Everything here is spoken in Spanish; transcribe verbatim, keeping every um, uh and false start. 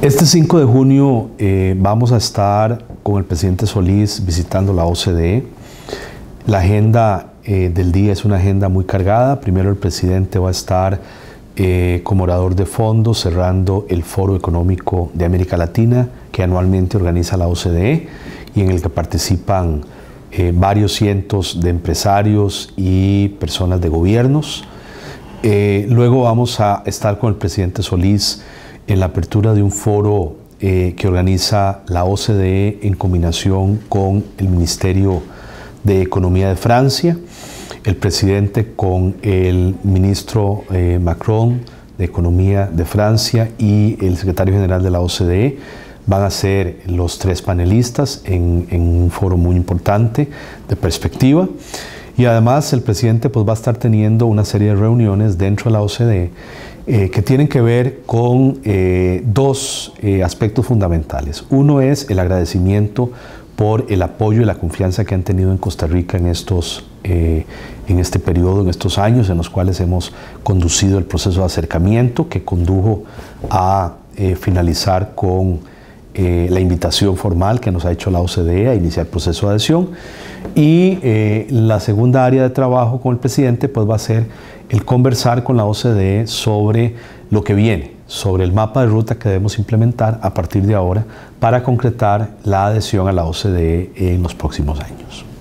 Este cinco de junio eh, vamos a estar con el presidente Solís visitando la O C D E. La agenda eh, del día es una agenda muy cargada. Primero el presidente va a estar eh, como orador de fondo cerrando el Foro Económico de América Latina que anualmente organiza la O C D E y en el que participan eh, varios cientos de empresarios y personas de gobiernos. Eh, luego vamos a estar con el presidente Solís en la apertura de un foro eh, que organiza la O C D E en combinación con el Ministerio de Economía de Francia, el presidente con el ministro eh, Macron de Economía de Francia y el secretario general de la O C D E van a ser los tres panelistas en, en un foro muy importante de perspectiva. Y además el presidente pues, va a estar teniendo una serie de reuniones dentro de la O C D E eh, que tienen que ver con eh, dos eh, aspectos fundamentales. Uno es el agradecimiento por el apoyo y la confianza que han tenido en Costa Rica en, estos, eh, en este periodo, en estos años en los cuales hemos conducido el proceso de acercamiento que condujo a eh, finalizar con Eh, la invitación formal que nos ha hecho la O C D E a iniciar el proceso de adhesión. Y eh, la segunda área de trabajo con el presidente pues, va a ser el conversar con la O C D E sobre lo que viene, sobre el mapa de ruta que debemos implementar a partir de ahora para concretar la adhesión a la O C D E en los próximos años.